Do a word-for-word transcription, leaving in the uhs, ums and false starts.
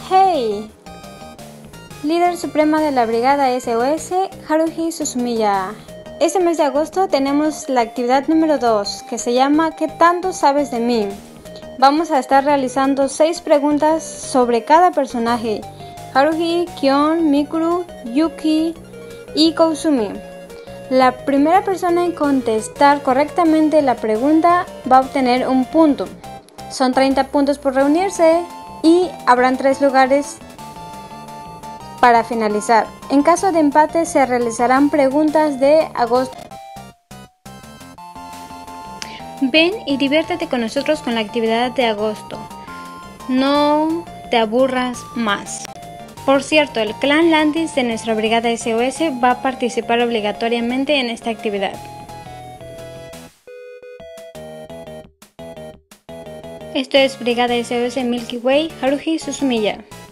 Hey, líder suprema de la brigada S O S, Haruhi Suzumiya. Este mes de agosto tenemos la actividad número dos, que se llama ¿Qué tanto sabes de mí? Vamos a estar realizando seis preguntas sobre cada personaje: Haruhi, Kion, Mikuru, Yuki y Koizumi. La primera persona en contestar correctamente la pregunta va a obtener un punto. Son treinta puntos por reunirse y habrán tres lugares para finalizar. En caso de empate se realizarán preguntas de agosto. Ven y diviértete con nosotros con la actividad de agosto. No te aburras más. Por cierto, el clan Landis de nuestra brigada S O S va a participar obligatoriamente en esta actividad. Esto es Brigada S O S Milky Way, Haruhi Suzumiya.